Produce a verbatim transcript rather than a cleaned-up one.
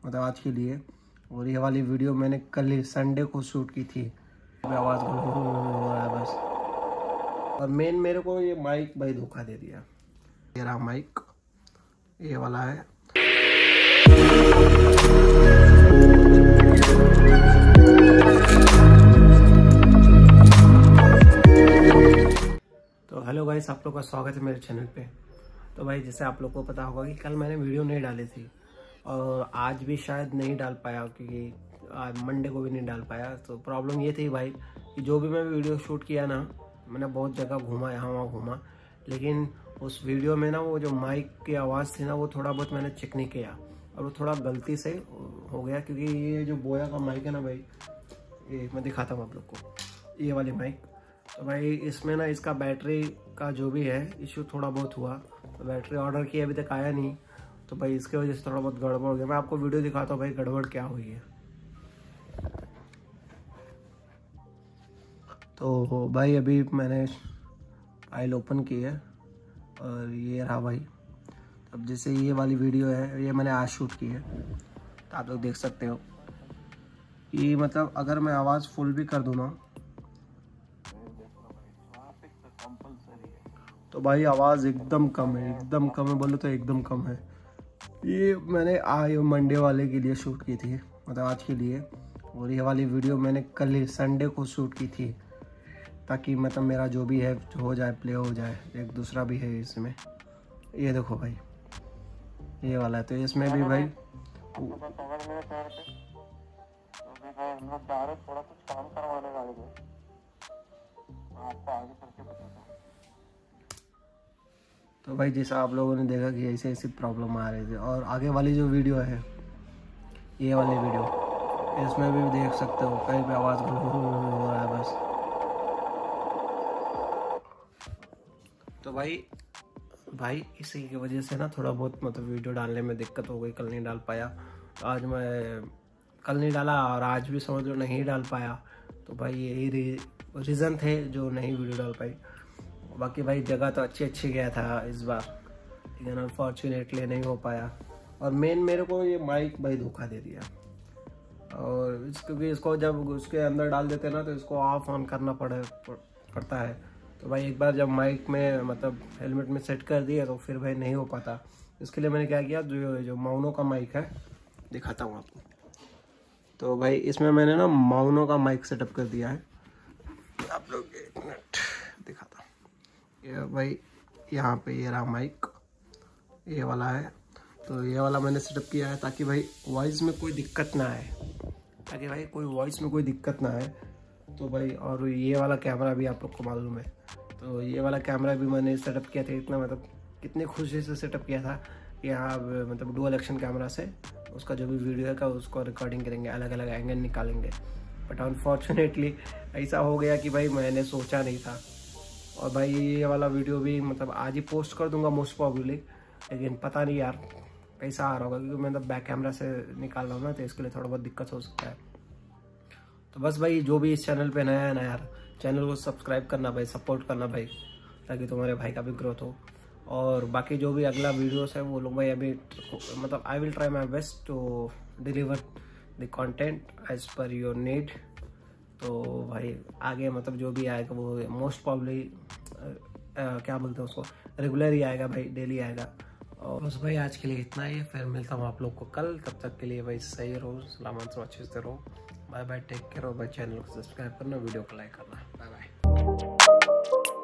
मतलब आज के लिए। और ये वाली वीडियो मैंने कल ही संडे को शूट की थी। आवाज़ हो रहा है बस। और मेन मेरे को ये माइक भाई धोखा दे दिया। ये रहा माइक, ये वाला है। तो हेलो गाइस, आप लोग का स्वागत है मेरे चैनल पे। तो भाई जैसे आप लोग को पता होगा कि कल मैंने वीडियो नहीं डाली थी और आज भी शायद नहीं डाल पाया, क्योंकि आज मंडे को भी नहीं डाल पाया। तो प्रॉब्लम ये थी भाई कि जो भी मैं वीडियो शूट किया ना, मैंने बहुत जगह घूमा, यहाँ वहाँ घूमा, लेकिन उस वीडियो में ना वो जो माइक की आवाज़ थी ना, वो थोड़ा बहुत मैंने चेक नहीं किया और वो थोड़ा गलती से हो गया। क्योंकि ये जो बोया का माइक है ना भाई, ये मैं दिखाता हूँ आप लोग को, ये वाली माइक। तो भाई इसमें ना इसका बैटरी का जो भी है इशू थोड़ा बहुत हुआ। तो बैटरी ऑर्डर किया, अभी तक आया नहीं, तो भाई इसके वजह से थोड़ा बहुत गड़बड़ हो गया। मैं आपको वीडियो दिखाता हूँ भाई गड़बड़ क्या हुई है। तो भाई अभी मैंने फाइल ओपन की है और ये रहा भाई। अब जैसे ये वाली वीडियो है, ये मैंने आज शूट की है, तो आप लोग देख सकते हो कि मतलब अगर मैं आवाज़ फुल भी कर दूँ ना, तो भाई आवाज़ एकदम कम है, एकदम कम है, बोलो तो एकदम कम है। ये मैंने आज मंडे वाले के लिए शूट की थी, मतलब आज के लिए। और ये वाली वीडियो मैंने कल ही संडे को शूट की थी, ताकि मतलब मेरा जो भी है हो जाए, प्ले हो जाए। एक दूसरा भी है इसमें, ये देखो भाई, ये वाला है। तो इसमें भी भाई थोड़ा कुछ काम करवाने वाले थे, आपको आगे करके बताता हूँ। तो भाई जैसा आप लोगों ने देखा कि ऐसे ऐसी प्रॉब्लम आ रही थी। और आगे वाली जो वीडियो है, ये वाली वीडियो, इसमें भी देख सकते हो कहीं पे आवाज़ हो रहा है बस। तो भाई भाई इसी की वजह से ना थोड़ा बहुत मतलब वीडियो डालने में दिक्कत हो गई, कल नहीं डाल पाया। तो आज मैं कल नहीं डाला और आज भी समझ लो नहीं डाल पाया। तो भाई यही री, रीज़न थे जो नहीं वीडियो डाल पाई। बाकी भाई जगह तो अच्छी अच्छी गया था इस बार, लेकिन अनफॉर्चुनेटली नहीं हो पाया। और मेन मेरे को ये माइक भाई धोखा दे दिया। और क्योंकि इसको जब उसके अंदर डाल देते ना, तो इसको ऑफ ऑन करना पड़े पड़ता है। तो भाई एक बार जब माइक में मतलब हेलमेट में सेट कर दिया, तो फिर भाई नहीं हो पाता। इसके लिए मैंने क्या किया, जो जो माउनो का माइक है, दिखाता हूँ आपको। तो भाई इसमें मैंने ना माउनो का माइक सेटअप कर दिया है। आप लोग एक मिनट दिखाता हूँ। ये भाई यहाँ पे ये रहा माइक, ये वाला है। तो ये वाला मैंने सेटअप किया है ताकि भाई वॉइस में कोई दिक्कत ना आए, ताकि भाई कोई वॉइस में कोई दिक्कत ना आए। तो भाई और ये वाला कैमरा भी आप लोग को मालूम है, तो ये वाला कैमरा भी मैंने सेटअप किया था। इतना मतलब कितनी खुशी से सेटअप किया था कि यहाँ मतलब डुअल एक्शन कैमरा से उसका जो भी वीडियो है का उसको रिकॉर्डिंग करेंगे, अलग अलग एंगल निकालेंगे। बट अनफॉर्चुनेटली ऐसा हो गया कि भाई मैंने सोचा नहीं था। और भाई ये वाला वीडियो भी मतलब आज ही पोस्ट कर दूंगा मोस्ट प्रॉब्ली, लेकिन पता नहीं यार कैसा आ रहा होगा, क्योंकि मैं मतलब बैक कैमरा से निकाल रहा हूँ ना, तो इसके लिए थोड़ा बहुत दिक्कत हो सकता है। तो बस भाई जो भी इस चैनल पे नया है ना यार, चैनल को सब्सक्राइब करना भाई, सपोर्ट करना भाई, ताकि तुम्हारे भाई का भी ग्रोथ हो। और बाकी जो भी अगला वीडियोस है वो लोग भाई अभी मतलब I will try my best to deliver the content as per your need. तो भाई आगे मतलब जो भी आएगा वो मोस्ट प्रॉब्ली क्या बोलते हैं उसको, रेगुलर ही आएगा भाई, डेली आएगा। और बस भाई आज के लिए इतना ही है, फिर मिलता हूँ आप लोग को कल। तब तक के लिए भाई सही रहो, सलामत रहो, अच्छे से रहो। Bye bye, take care. और भाई चैनल को सब्सक्राइब करना, वीडियो को लाइक करना। Bye bye.